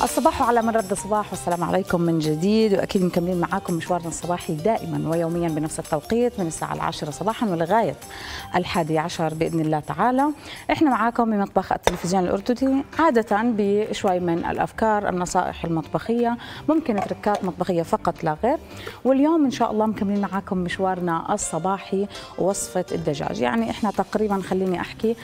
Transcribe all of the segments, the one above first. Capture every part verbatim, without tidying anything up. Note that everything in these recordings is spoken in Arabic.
الصباح على من رد صباح، والسلام عليكم من جديد، واكيد مكملين معاكم مشوارنا الصباحي دائما ويوميا بنفس التوقيت من الساعه العاشرة صباحا ولغايه الحادي عشر باذن الله تعالى. احنا معاكم بمطبخ التلفزيون الاردني، عاده بشوي من الافكار، النصائح المطبخيه، ممكن تركات مطبخيه فقط لا غير. واليوم ان شاء الله مكملين معاكم مشوارنا الصباحي ووصفه الدجاج. يعني احنا تقريبا خليني احكي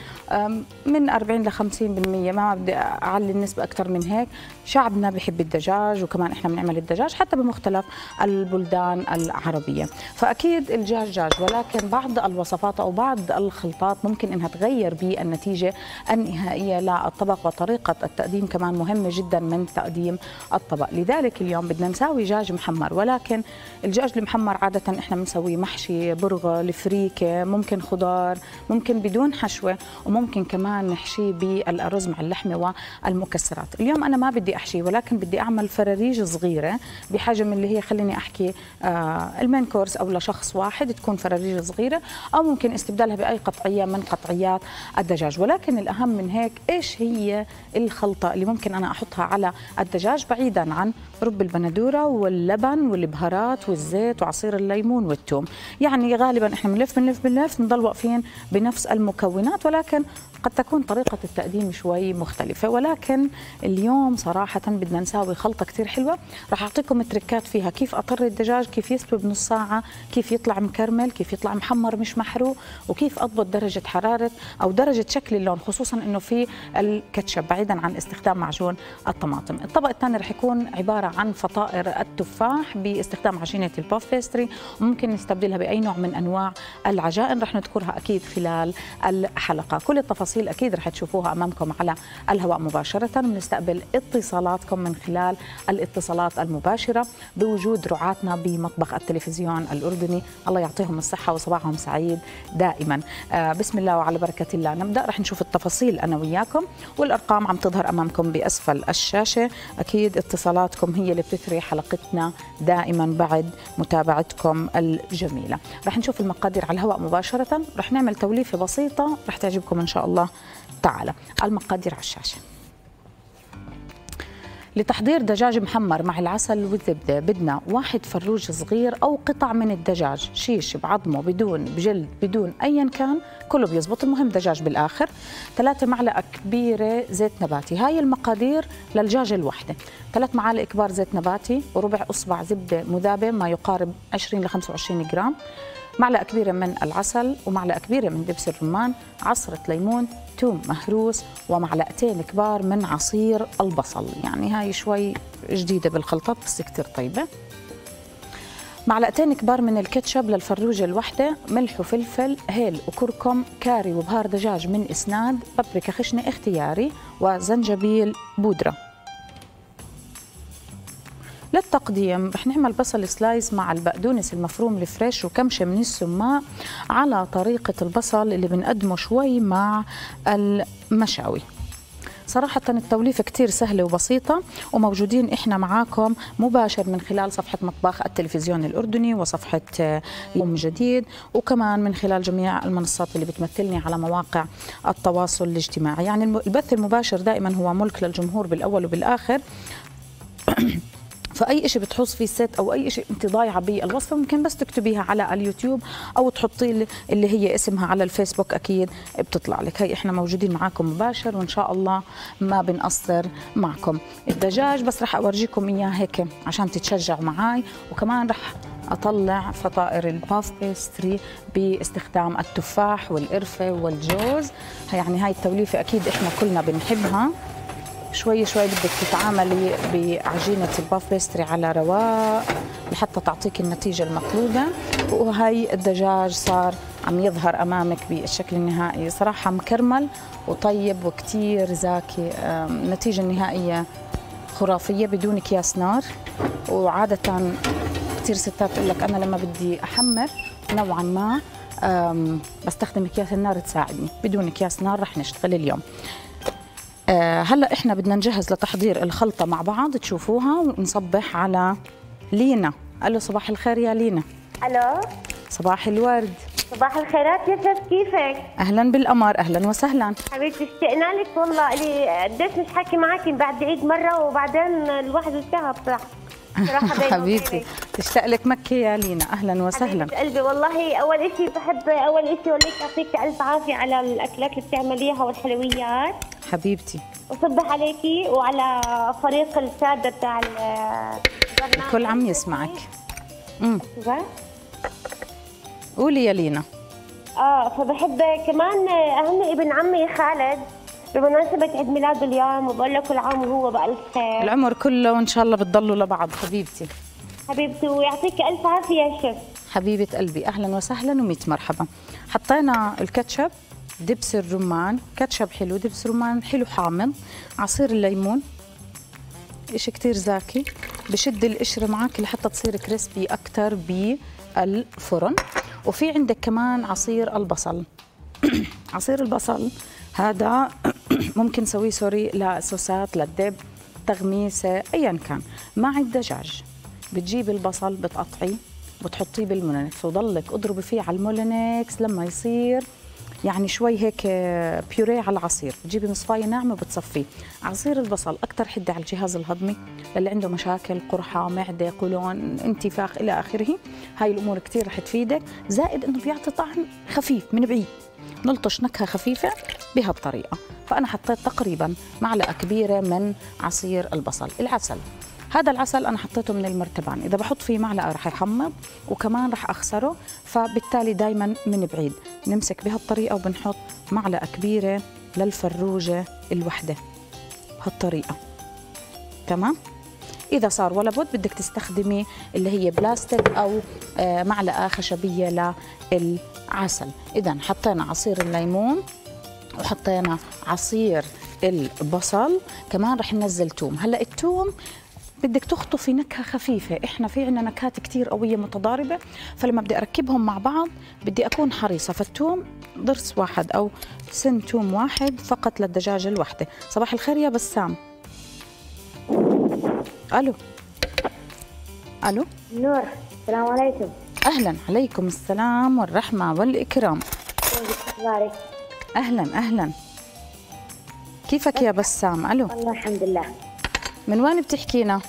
من أربعين ل خمسين بالمئة، ما بدي اعلي النسبه اكثر من هيك، شعبنا بحب الدجاج، وكمان احنا بنعمل الدجاج حتى بمختلف البلدان العربية. فأكيد الدجاج دجاج، ولكن بعض الوصفات أو بعض الخلطات ممكن أنها تغير بالنتيجة النهائية للطبق، وطريقة التقديم كمان مهمة جدا من تقديم الطبق. لذلك اليوم بدنا نساوي دجاج محمر، ولكن الدجاج المحمر عادة احنا بنسويه محشي، برغل، فريكة، ممكن خضار، ممكن بدون حشوة، وممكن كمان نحشيه بالأرز مع اللحمة والمكسرات. اليوم أنا ما بدي احشي، ولكن بدي اعمل فراريج صغيره بحجم اللي هي خليني احكي آه المين كورس، او لشخص واحد تكون فراريج صغيره، او ممكن استبدالها باي قطعيه من قطعيات الدجاج. ولكن الاهم من هيك ايش هي الخلطه اللي ممكن انا احطها على الدجاج، بعيدا عن رب البندوره واللبن والبهارات والزيت وعصير الليمون والثوم. يعني غالبا احنا بنلف بنلف بنلف بنضل واقفين بنفس المكونات، ولكن قد تكون طريقه التقديم شوي مختلفه. ولكن اليوم صراحة بدنا نساوي خلطة كتير حلوة، راح أعطيكم تريكات فيها، كيف أطر الدجاج، كيف يستوي بنص ساعة، كيف يطلع مكرمل، كيف يطلع محمر مش محروق، وكيف أضبط درجة حرارة أو درجة شكل اللون، خصوصا إنه في الكاتشب بعيدا عن استخدام معجون الطماطم. الطبق الثاني راح يكون عبارة عن فطائر التفاح باستخدام عجينة الباف بيستري، وممكن نستبدلها بأي نوع من أنواع العجائن، راح نذكرها أكيد خلال الحلقة. كل التفاصيل أكيد راح تشوفوها أمامكم على الهواء مباشرة، ونستقبل اتصالاتكم من خلال الاتصالات المباشرة بوجود رعاتنا بمطبخ التلفزيون الأردني، الله يعطيهم الصحة وصباحهم سعيد دائما. آه بسم الله وعلى بركة الله نبدأ. رح نشوف التفاصيل أنا وياكم، والأرقام عم تظهر أمامكم بأسفل الشاشة. أكيد اتصالاتكم هي اللي بتثري حلقتنا دائما بعد متابعتكم الجميلة. رح نشوف المقادير على الهواء مباشرة، رح نعمل توليفة بسيطة رح تعجبكم إن شاء الله تعالى. المقادير على الشاشة. لتحضير دجاج محمر مع العسل والزبدة بدنا واحد فروج صغير أو قطع من الدجاج، شيش بعظمه بدون بجلد بدون أيا كان، كله بيزبط، المهم دجاج بالآخر. ثلاثة معلقة كبيرة زيت نباتي، هاي المقادير للدجاجة الواحدة. ثلاث معالق كبار زيت نباتي، وربع أصبع زبدة مذابة ما يقارب عشرين ل خمسة وعشرين جرام، معلقة كبيرة من العسل، ومعلقة كبيرة من دبس الرمان، عصرة ليمون، ثوم مهروس، ومعلقتين كبار من عصير البصل. يعني هاي شوي جديدة بالخلطات بس كتير طيبة. معلقتين كبار من الكاتشب للفروجة الواحدة، ملح وفلفل، هيل وكركم، كاري وبهار دجاج من إسناد، بابريكا خشنة اختياري، وزنجبيل بودرة. للتقديم رح نعمل بصل سلايس مع البقدونس المفروم الفريش وكمشة من السماق على طريقة البصل اللي بنقدمه شوي مع المشاوي. صراحة التوليفة كتير سهلة وبسيطة، وموجودين إحنا معاكم مباشر من خلال صفحة مطبخ التلفزيون الأردني وصفحة يوم جديد، وكمان من خلال جميع المنصات اللي بتمثلني على مواقع التواصل الاجتماعي. يعني البث المباشر دائما هو ملك للجمهور بالأول وبالآخر. فأي شيء بتحوص فيه الست أو أي شيء أنت ضايعة بالوصفة ممكن بس تكتبيها على اليوتيوب أو تحطي اللي هي اسمها على الفيسبوك، أكيد بتطلع لك. هي إحنا موجودين معاكم مباشر، وإن شاء الله ما بنقصر معكم. الدجاج بس رح أورجيكم إياه هيك عشان تتشجعوا معاي، وكمان رح أطلع فطائر الباف بيستري باستخدام التفاح والقرفة والجوز. يعني هاي التوليفة أكيد إحنا كلنا بنحبها. شوي شوي بدك تتعاملي بعجينة الباف بيستري على رواق لحتى تعطيك النتيجة المطلوبة. وهي الدجاج صار عم يظهر أمامك بالشكل النهائي، صراحة مكرمل وطيب وكتير زاكي. النتيجة النهائية خرافية بدون أكياس نار. وعادة كتير ستات تقول لك أنا لما بدي أحمر نوعا ما بستخدم أكياس النار تساعدني، بدون أكياس نار رح نشتغل اليوم. آه هلا احنا بدنا نجهز لتحضير الخلطه مع بعض، تشوفوها، ونصبح على لينا. الو صباح الخير يا لينا. الو صباح الورد. صباح الخيرات يا شيف، كيفك؟ اهلا بالقمر، اهلا وسهلا حبيبتي اشتقنا لك والله، لي قديش مش حكي معك بعد عيد مره وبعدين الواحد اشتهى بصراحه. حبيبتي تشتاق لك مكه يا لينا، اهلا وسهلا. حبيبه قلبي والله، اول شيء بحب اول شيء اقول لك يعطيك الف عافيه على الاكلات اللي بتعمليها والحلويات. حبيبتي وصبح عليكي وعلى فريق الساده بتاع البرنامج، الكل عم يسمعك. امم قولي يا لينا. اه فبحب كمان اهني ابن عمي خالد بمناسبة عيد ميلاده اليوم، وبقول له كل عام وهو بألف خير. العمر كله وإن شاء الله بتضلوا لبعض. حبيبتي حبيبتي ويعطيك ألف عافية يا شيف. حبيبة قلبي أهلا وسهلا وميت مرحبا. حطينا الكاتشب، دبس الرمان، كاتشب حلو، دبس رمان حلو حامض، عصير الليمون، إشي كتير زاكي بشد القشرة معك لحتى تصير كريسبي أكتر بالفرن. وفي عندك كمان عصير البصل. عصير البصل هذا ممكن نسويه سوري لصوصات، للدب، تغميسه، ايا كان. مع الدجاج بتجيب البصل بتقطعيه وتحطيه بالمولينكس وضلك اضربي فيه على المولينكس لما يصير يعني شوي هيك بيوريه على العصير. بتجيبي مصفايه ناعمه وبتصفيه. عصير البصل اكثر حده على الجهاز الهضمي، للي عنده مشاكل قرحه، معده، قولون، انتفاخ الى اخره. هاي الامور كثير رح تفيدك، زائد انه بيعطي طعم خفيف من بعيد، نلطش نكهه خفيفه بهالطريقه. فانا حطيت تقريبا معلقه كبيره من عصير البصل. العسل، هذا العسل انا حطيته من المرتبان، اذا بحط فيه معلقه رح يحمض وكمان رح اخسره، فبالتالي دائما من بعيد نمسك بهالطريقه وبنحط معلقه كبيره للفروجه الوحده بهالطريقه. تمام. اذا صار ولا بد بدك تستخدمي اللي هي بلاستيك او معلقه خشبيه للعسل. اذا حطينا عصير الليمون وحطينا عصير البصل، كمان رح ننزل توم. هلا التوم بدك تخطفي نكهه خفيفه، احنا في عندنا نكهات كثير قويه متضاربه، فلما بدي اركبهم مع بعض بدي اكون حريصه. فالتوم ضرس واحد او سن توم واحد فقط للدجاجه الواحده. صباح الخير يا بسام. الو الو نور، السلام عليكم. اهلا، عليكم السلام والرحمه والاكرام. بارك. اهلا اهلا، كيفك يا بسام؟ الو. والله الحمد لله. من وين بتحكينا؟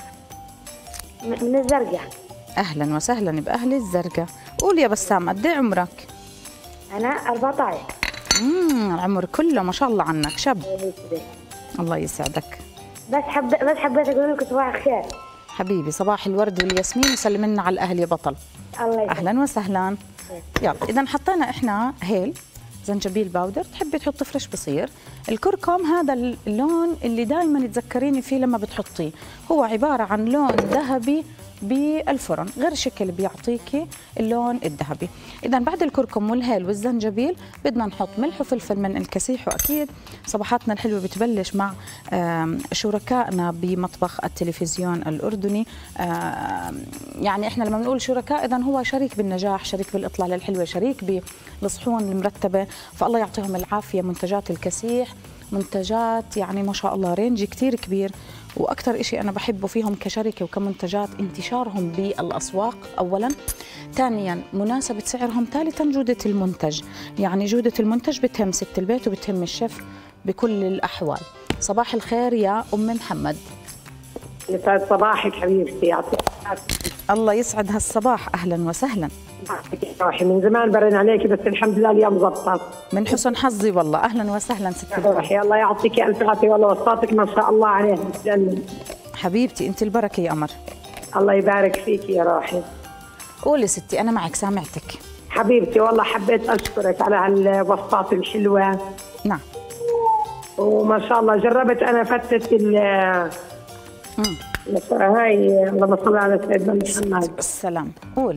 من الزرقاء. اهلا وسهلا باهل الزرقاء. قول يا بسام قد ايه عمرك؟ انا أربعة عشر. امم العمر كله ما شاء الله عنك شاب. الله يسعدك. بس حب بس حبيت اقول لك صباح الخير. حبيبي صباح الورد والياسمين، وسلم لنا على الاهل يا بطل. الله يسعدك. اهلا وسهلا. يلا اذا حطينا احنا هيل، زنجبيل باودر، تحبي تحطي فريش بصير. الكركم هذا اللون اللي دائما تذكريني فيه لما بتحطيه، هو عباره عن لون ذهبي بالفرن، غير شكل بيعطيكي اللون الذهبي. اذا بعد الكركم والهيل والزنجبيل بدنا نحط ملح وفلفل من الكسيح. واكيد صباحاتنا الحلوه بتبلش مع شركائنا بمطبخ التلفزيون الاردني. يعني احنا لما بنقول شركاء اذا هو شريك بالنجاح، شريك بالاطلاله الحلوه، شريك بالصحون المرتبه. فالله يعطيهم العافيه. منتجات الكسيح منتجات يعني ما شاء الله رينج كتير كبير، واكثر شيء انا بحبه فيهم كشركه وكمنتجات انتشارهم بالاسواق اولا، ثانيا مناسبه سعرهم، ثالثا جوده المنتج. يعني جوده المنتج بتهم ست البيت وبتهم الشيف بكل الاحوال. صباح الخير يا ام محمد. يسعد صباحك حبيبتي، يعطيك الله يسعد هالصباح. اهلا وسهلا. روحي من زمان برن عليكي بس الحمد لله اليوم ضبطت. من حسن حظي والله. اهلا وسهلا ست روحي، الله يعطيك الف عافيه والله، وصفاتك ما شاء الله عليها تسلمي. حبيبتي انت البركه يا قمر. الله يبارك فيكي يا روحي. قولي ستي انا معك سامعتك. حبيبتي والله حبيت اشكرك على هالوصفات الحلوه. نعم. وما شاء الله جربت انا فتة ال هاي، اللهم صل على سيدنا محمد. السلام. قولي.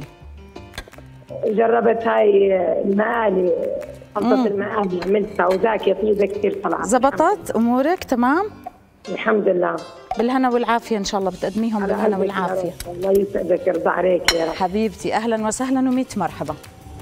جربت هاي المقالي، خلطة المقالي عملتها وذاك يطيبها كثير طلعت. زبطت امورك تمام؟ الحمد لله. بالهنا والعافيه ان شاء الله بتقدميهم بالهنا والعافيه. الله يسعدك يرضى عليك يا رب. حبيبتي اهلا وسهلا وميت مرحبا.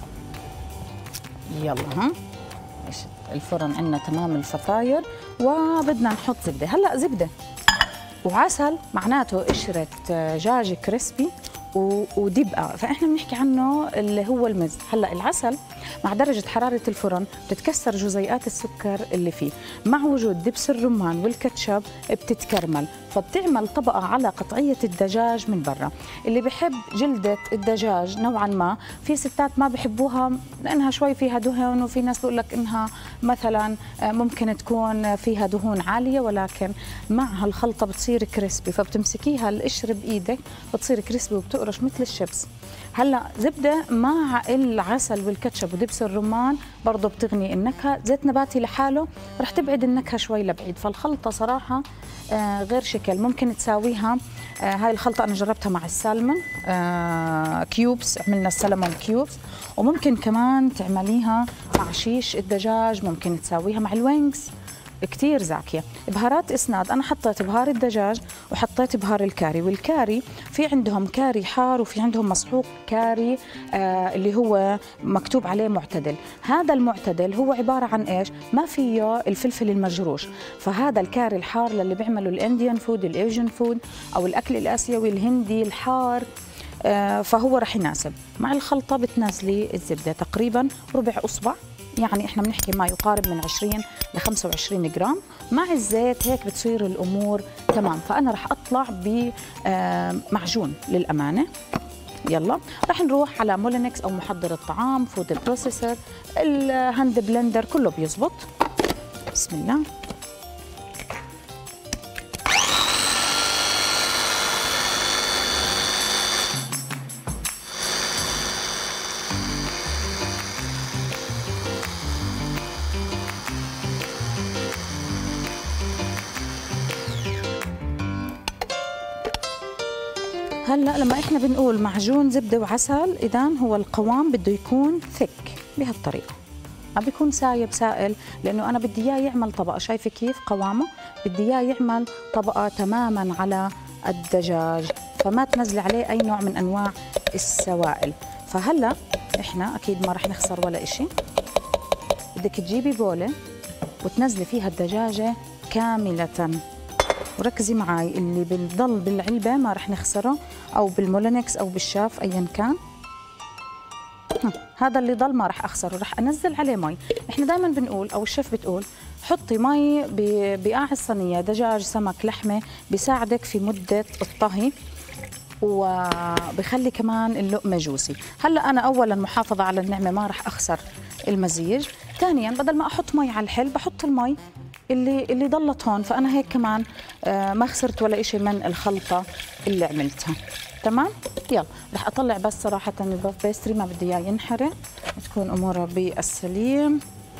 يلا ها الفرن عندنا تمام الفطاير، وبدنا نحط زبده. هلا زبده وعسل معناته قشره دجاج كريسبي ودبقه، فاحنا بنحكي عنه اللي هو المزز. هلا العسل مع درجة حرارة الفرن بتتكسر جزيئات السكر اللي فيه، مع وجود دبس الرمان والكاتشب بتتكرمل، فبتعمل طبقة على قطعية الدجاج من برا. اللي بحب جلدة الدجاج نوعا ما، في ستات ما بحبوها لأنها شوي فيها دهن، وفي ناس بيقول لك إنها مثلا ممكن تكون فيها دهون عالية، ولكن مع هالخلطة بتصير كريسبي، فبتمسكيها القشر بإيدك بتصير كريسبي وبتقرش مثل الشيبس. هلا زبدة مع العسل والكاتشب ودبس الرمان برضه بتغني النكهة، زيت نباتي لحاله رح تبعد النكهة شوي لبعيد. فالخلطة صراحة آه غير شكل. ممكن تساويها آه هاي الخلطة أنا جربتها مع السالمون آه كيوبس، عملنا السلمون كيوبس، وممكن كمان تعمليها مع شيش الدجاج، ممكن تساويها مع الوينجز، كتير زاكية. بهارات إسناد أنا حطيت بهار الدجاج وحطيت بهار الكاري، والكاري في عندهم كاري حار وفي عندهم مسحوق كاري آه اللي هو مكتوب عليه معتدل. هذا المعتدل هو عبارة عن إيش؟ ما فيه الفلفل المجروش، فهذا الكاري الحار للي بيعملوا الإنديان فود الإيجن فود أو الأكل الآسيوي الهندي الحار، آه فهو رح يناسب. مع الخلطة بتنازلي الزبدة تقريبا ربع أصبع، يعني احنا بنحكي ما يقارب من عشرين ل خمسة وعشرين جرام. مع الزيت هيك بتصير الامور تمام. فانا رح اطلع بمعجون للامانه. يلا رح نروح على مولينكس او محضر الطعام، فود بروسيسور، الهاند بلندر، كله بيزبط. بسم الله. هلا لما احنا بنقول معجون زبده وعسل، اذا هو القوام بده يكون ثك بهالطريقه، ما بيكون سايب سائل، لانه انا بدي اياه يعمل طبقه. شايفه كيف قوامه؟ بدي اياه يعمل طبقه تماما على الدجاج، فما تنزلي عليه اي نوع من انواع السوائل. فهلا احنا اكيد ما رح نخسر ولا إشي. بدك تجيبي بوله وتنزلي فيها الدجاجه كامله، وركزي معي اللي بيضل بالعلبه ما رح نخسره، او بالمولينكس او بالشاف ايا كان. هذا اللي ضل ما رح اخسره، رح انزل عليه مي. احنا دائما بنقول او الشيف بتقول حطي مي بقاع الصينيه، دجاج سمك لحمه، بيساعدك في مده الطهي وبخلي كمان اللقمه جوسي. هلا انا اولا محافظه على النعمه ما رح اخسر المزيج، ثانيا بدل ما احط مي على الحل بحط المي اللي اللي ضلت هون، فانا هيك كمان آه ما خسرت ولا إشي من الخلطه اللي عملتها. تمام. يلا رح اطلع بس صراحه الباف بيستري ما بدي اياه ينحرق، تكون اموره بالسليم.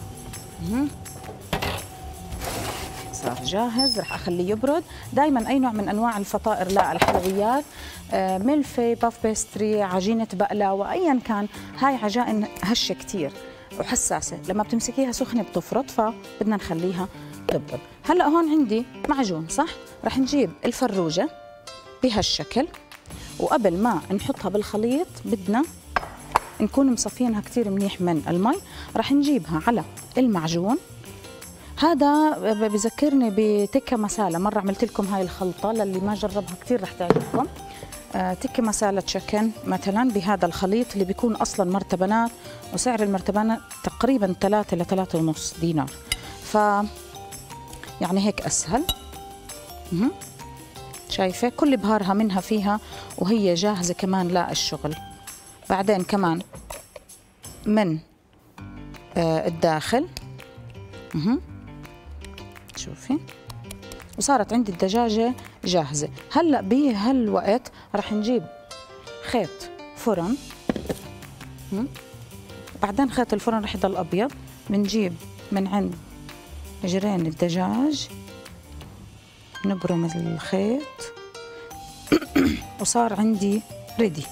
صار جاهز، رح اخليه يبرد. دائما اي نوع من انواع الفطائر، لا الحلويات، آه ملفي، باف بيستري، عجينه بقلاوه، ايا كان، هاي عجائن هشه كثير وحساسه، لما بتمسكيها سخنه بتفرط، فبدنا نخليها تبرد. هلا هون عندي معجون صح؟ رح نجيب الفروجه بهالشكل، وقبل ما نحطها بالخليط بدنا نكون مصفينها كثير منيح من المي. رح نجيبها على المعجون. هذا بذكرني بتكه مسالة، مرة عملت لكم هاي الخلطة، للي ما جربها كثير رح تعجبكم. آه تكه مسالة تشكن مثلا بهذا الخليط اللي بيكون أصلا مرتبانات، وسعر المرتبانات تقريبا ثلاثة لثلاثة ونص دينار، ف يعني هيك أسهل. مه. شايفة كل بهارها منها فيها وهي جاهزة كمان للشغل. بعدين كمان من آه الداخل. مه. شوفي، وصارت عندي الدجاجة جاهزة. هلأ بهالوقت رح نجيب خيط فرن. بعدين خيط الفرن رح يضل أبيض. بنجيب من عند جرين الدجاج نبرم الخيط وصار عندي ريدي.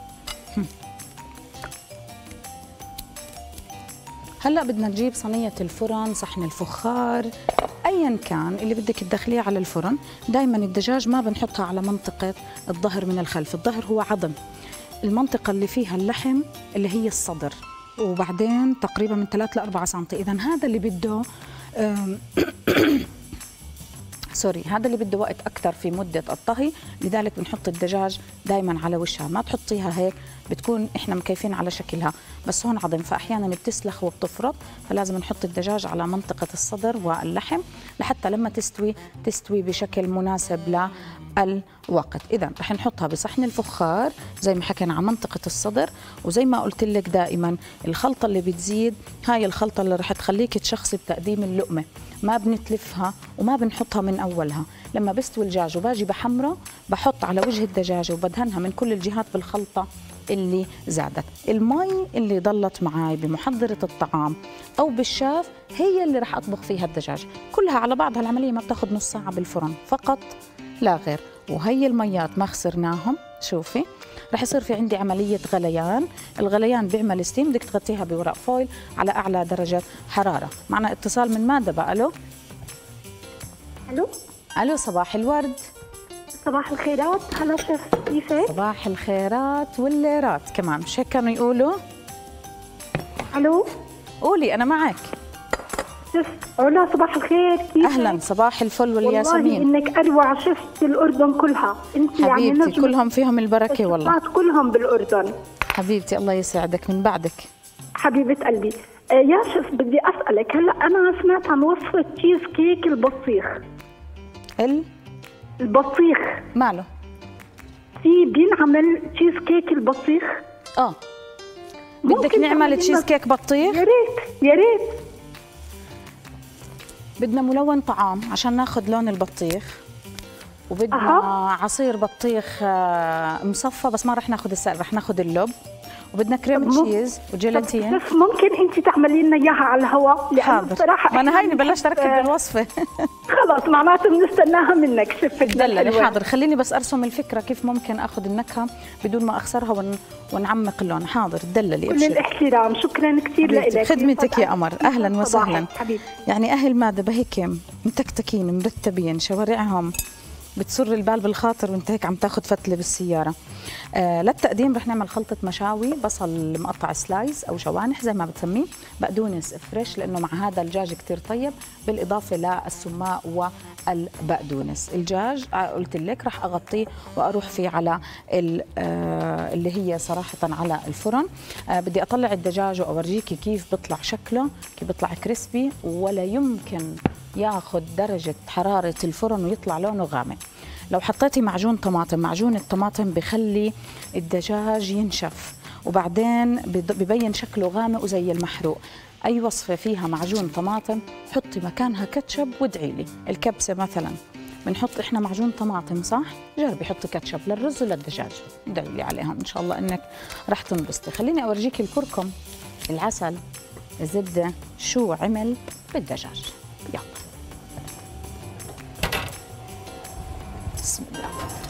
هلا بدنا نجيب صينية الفرن، صحن الفخار، ايا كان اللي بدك تدخليه على الفرن. دائما الدجاج ما بنحطها على منطقة الظهر من الخلف، الظهر هو عظم، المنطقة اللي فيها اللحم اللي هي الصدر، وبعدين تقريبا من ثلاثة لأربعة سنتي. اذا هذا اللي بده سوري هذا اللي بده وقت اكثر في مده الطهي، لذلك بنحط الدجاج دائما على وشها، ما تحطيها هيك بتكون احنا مكيفين على شكلها، بس هون عظم فاحيانا بتسلخ وبتفرط، فلازم نحط الدجاج على منطقه الصدر واللحم لحتى لما تستوي تستوي بشكل مناسب للوقت. اذا رح نحطها بصحن الفخار زي ما حكينا على منطقه الصدر، وزي ما قلت لك دائما الخلطه اللي بتزيد هاي الخلطه اللي رح تخليك تشخصي بتقديم اللقمه، ما بنتلفها وما بنحطها من اولها. لما بستوي الدجاج وباجي بحمره بحط على وجه الدجاجه وبدهنها من كل الجهات بالخلطه اللي زادت. المي اللي ضلت معي بمحضره الطعام او بالشاف هي اللي رح اطبخ فيها الدجاج، كلها على بعض هالعمليه ما بتاخذ نص ساعه بالفرن فقط لا غير. وهي الميات ما خسرناهم، شوفي رح يصير في عندي عمليه غليان، الغليان بيعمل ستيم، بدك تغطيها بورق فويل على اعلى درجه حراره. معنا اتصال من ماذا بقى؟ الو الو الو صباح الورد. صباح الخيرات. هلا شيف كيفك؟ صباح الخيرات والليرات كمان، مش هيك كانوا يقولوا؟ الو قولي انا معك. شيف علا صباح الخير، كيفك؟ اهلا صباح الفل والياسمين. والله انك اروع شيف في الاردن كلها، انت يعني حبيبتي نجم كلهم فيهم البركه والله. كلهم بالاردن حبيبتي الله يسعدك من بعدك. حبيبه قلبي. آه يا شيف بدي اسالك، هلا انا سمعت عن وصفه تشيز كيك البطيخ. ال البطيخ ماله؟ في بينعمل تشيز كيك البطيخ؟ اه بدك نعمل تشيز كيك بطيخ؟ يا ريت يا ريت. بدنا ملون طعام عشان ناخذ لون البطيخ، وبدنا أه. عصير بطيخ مصفى، بس ما رح ناخذ السائل، رح ناخذ اللب، وبدنا كريم تشيز وجيلاتين. بس ممكن انت تعملي لنا اياها على الهواء؟ حاضر. ما انا هيني بلشت اركب بالوصفه. خلص معناته بنستناها منك شف دللي. حاضر خليني بس ارسم الفكره كيف ممكن اخذ النكهه بدون ما اخسرها ون... ونعمق اللون. حاضر دللي. كل الاحترام، شكرا كثير لك. خدمتك يا قمر، اهلا وسهلا. حبيبي. يعني اهل ماذا هيك متكتكين مرتبين، شوارعهم بتسر البال بالخاطر وانت هيك عم تاخذ فتله بالسياره. آه للتقديم رح نعمل خلطه مشاوي، بصل مقطع سلايز او شوانح زي ما بتسميه، بقدونس فريش لانه مع هذا الدجاج كثير طيب، بالاضافه للسماء والبقدونس. الدجاج قلت لك رح اغطيه واروح فيه على آه اللي هي صراحه على الفرن. آه بدي اطلع الدجاج واورجيكي كيف بيطلع شكله، كيف بيطلع كريسبي، ولا يمكن ياخذ درجه حراره الفرن ويطلع لونه غامق. لو حطيتي معجون طماطم، معجون الطماطم بخلي الدجاج ينشف وبعدين ببين شكله غامق وزي المحروق. اي وصفه فيها معجون طماطم حطي مكانها كاتشب وادعي لي. الكبسه مثلا بنحط احنا معجون طماطم صح؟ جربي حطي كاتشب للرز وللدجاج، ادعي لي عليهم ان شاء الله انك رح تنبسطي. خليني اورجيكي الكركم، العسل، الزبده، شو عمل بالدجاج. يلا بسم الله.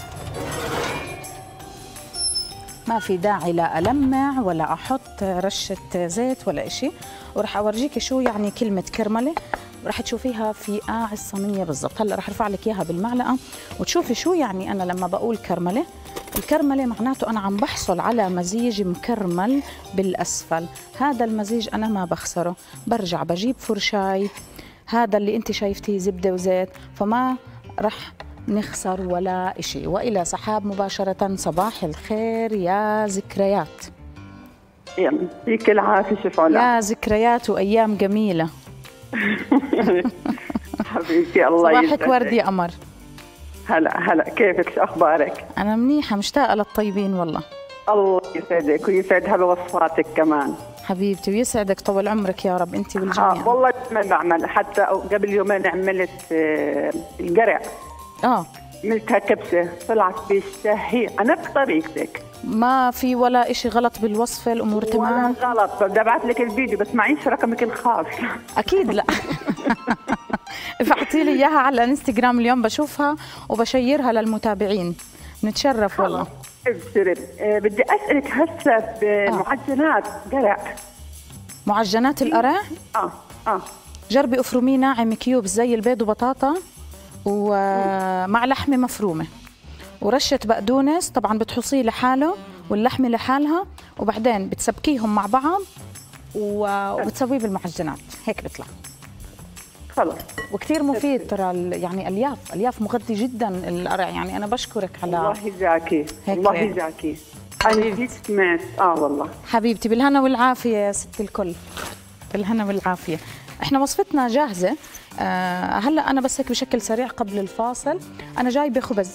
ما في داعي لا ألمع ولا أحط رشة زيت ولا إشي، ورح أورجيكي شو يعني كلمة كرملة، رح تشوفيها في قاع الصينية بالضبط. هلا رح أرفع لك إياها بالمعلقة وتشوفي شو يعني أنا لما بقول كرملة. الكرملة معناته أنا عم بحصل على مزيج مكرمل بالأسفل، هذا المزيج أنا ما بخسره، برجع بجيب فرشاي، هذا اللي أنت شايفتيه زبدة وزيت، فما رح نخسر ولا إشي. وإلى سحاب مباشرة. صباح الخير يا ذكريات. يعطيك العافية شيف علا. يا ذكريات وأيام جميلة. حبيبتي الله يسعدك. صباحك ورد يا قمر. هلا هلا، كيفك شو أخبارك؟ أنا منيحة، مشتاقة للطيبين والله. الله يسعدك ويسعد بوصفاتك كمان حبيبتي، ويسعدك طول عمرك يا رب أنت والجميع. آه والله ما بعمل، حتى قبل يومين عملت آه القرع. اه عملتها كبسة طلعت بيشتهي أنا بطريقتك. ما في ولا إشي غلط بالوصفة، الأمور تمام؟ ولا غلط. بدي أبعث لك الفيديو بس معيش رقمك الخاص. أكيد لا. ابعتي لي إياها على الانستغرام اليوم بشوفها وبشيرها للمتابعين، نتشرف والله. ابشري. أه بدي أسألك هسه بمعجنات قرع. معجنات القرع؟ اه اه جربي افرميه ناعم كيوب زي البيض وبطاطا ومع لحمه مفرومه ورشه بقدونس، طبعا بتحصيه لحاله واللحمه لحالها، وبعدين بتسبكيهم مع بعض وبتسويه بالمعجنات، هيك بيطلع. خلص. وكثير مفيد ترى، يعني الياف الياف مغذي جدا القرع، يعني انا بشكرك على الله يجزاكي الله يجزاكي. انا جيت سمعت اه والله حبيبتي بالهنا والعافيه يا ست الكل، بالهنا والعافيه. احنا وصفتنا جاهزه. آه هلا انا بس هيك بشكل سريع قبل الفاصل، انا جايبه خبز،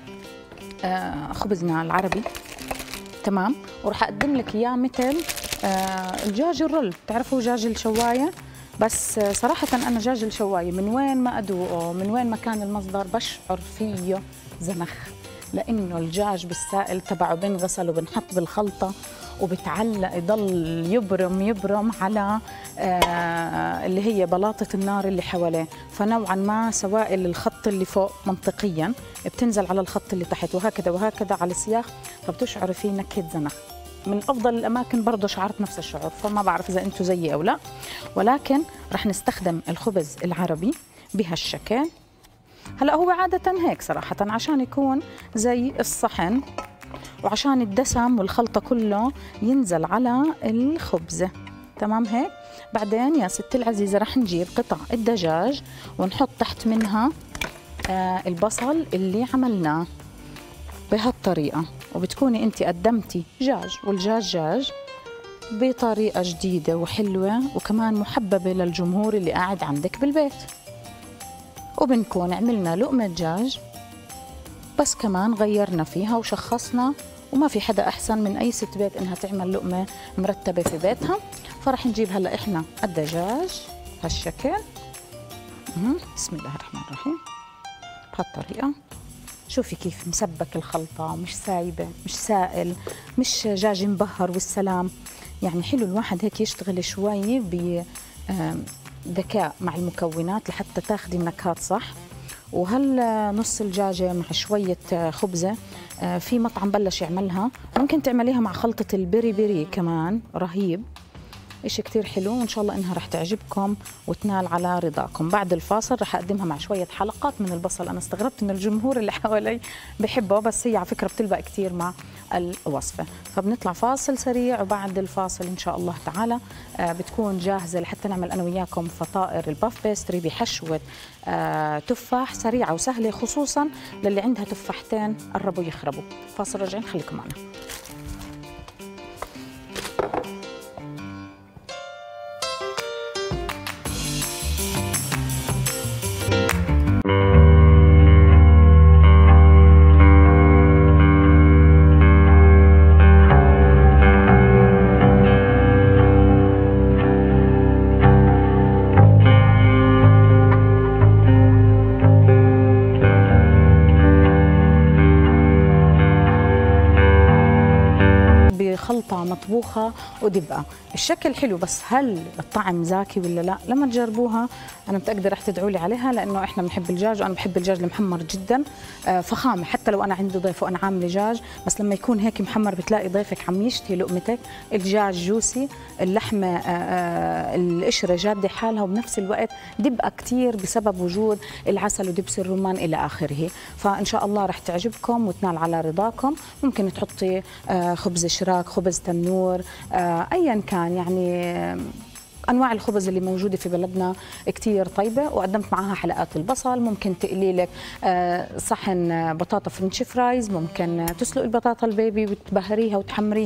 آه خبزنا العربي تمام، وراح اقدم لك اياه مثل آه الدجاج الرول، بتعرفوا دجاج الشوايه، بس آه صراحه انا دجاج الشوايه من وين ما ادوقه، من وين ما كان المصدر، بشعر فيه زنخ، لانه الدجاج بالسائل تبعه بنغسل وبنحط بالخلطه وبتعلق يضل يبرم يبرم على آه اللي هي بلاطه النار اللي حواليه، فنوعا ما سوائل الخط اللي فوق منطقيا بتنزل على الخط اللي تحت، وهكذا وهكذا على السياخ، فبتشعر فيه نكهه زنخ. من افضل الاماكن برضه شعرت نفس الشعور، فما بعرف اذا انتم زيي او لا، ولكن رح نستخدم الخبز العربي بهالشكل. هلا هو عادة هيك صراحة عشان يكون زي الصحن، وعشان الدسم والخلطة كله ينزل على الخبزة تمام هيك. بعدين يا ستي العزيزة رح نجيب قطع الدجاج ونحط تحت منها آه البصل اللي عملناه بهالطريقة، وبتكوني انت قدمتي دجاج، والدجاج دجاج بطريقة جديدة وحلوة وكمان محببة للجمهور اللي قاعد عندك بالبيت. وبنكون عملنا لقمة دجاج بس كمان غيرنا فيها وشخصنا، وما في حدا أحسن من أي ست بيت إنها تعمل لقمة مرتبة في بيتها. فرح نجيب هلأ إحنا الدجاج هالشكل، بسم الله الرحمن الرحيم، بهالطريقة. شوفي كيف مسبك الخلطة، مش سايبة، مش سائل، مش دجاج مبهر والسلام. يعني حلو الواحد هيك يشتغل شوي ب ذكاء مع المكونات لحتى تاخدي النكهات صح. وهل نص الدجاجة مع شوية خبزة، في مطعم بلش يعملها، ممكن تعمليها مع خلطة البيري بيري كمان، رهيب، إشي كتير حلو، وإن شاء الله إنها رح تعجبكم وتنال على رضاكم. بعد الفاصل رح أقدمها مع شوية حلقات من البصل. أنا استغربت إن الجمهور اللي حوالي بحبه، بس هي على فكرة بتلبق كتير مع الوصفة. فبنطلع فاصل سريع، وبعد الفاصل إن شاء الله تعالى آه بتكون جاهزة لحتى نعمل أنا وياكم فطائر الباف بيستري بحشوة آه تفاح، سريعة وسهلة، خصوصا للي عندها تفاحتين قربوا يخربوا. فاصل راجعين، خليكم معنا. خلطة مطبوخة ودبقة، الشكل حلو، بس هل الطعم زاكي ولا لا؟ لما تجربوها أنا متأكدة رح تدعوا لي عليها، لأنه إحنا بنحب الدجاج، وأنا بحب الدجاج المحمر جدا. آه فخامة، حتى لو أنا عندي ضيف وأنا عاملة دجاج، بس لما يكون هيك محمر بتلاقي ضيفك عم يشتهي لقمتك. الدجاج جوسي، اللحمة آه آه القشرة جادة حالها، وبنفس الوقت دبقة كتير بسبب وجود العسل ودبس الرمان إلى آخره. فإن شاء الله رح تعجبكم وتنال على رضاكم. ممكن تحطي آه خبز شراك، خبز تنور، آه ايا كان، يعني انواع الخبز اللي موجوده في بلدنا كثير طيبه. وقدمت معها حلقات البصل، ممكن تقلي لك آه صحن بطاطا فرنش فرايز، ممكن تسلق البطاطا البيبي وتبهريها وتحمريها